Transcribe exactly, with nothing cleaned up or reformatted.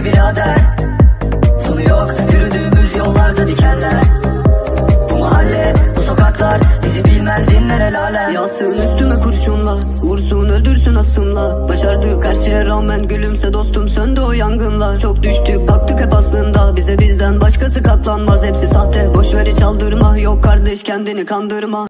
be birader. Sonu yok yürüdüğümüz yollarda dikenler. Bu mahalle, bu sokaklar bizi bilmez dinler el alem. Yağsın üstüme kurşunla, vursun öldürsün aslında. Başardık her şeye rağmen gülümse dostum, söndü o yangınlar. Çok düştük baktık hep aslında, bize bizden başkası katlanmaz. Hepsi sahte, boşveri çaldırma, yok kardeş kendini kandırma.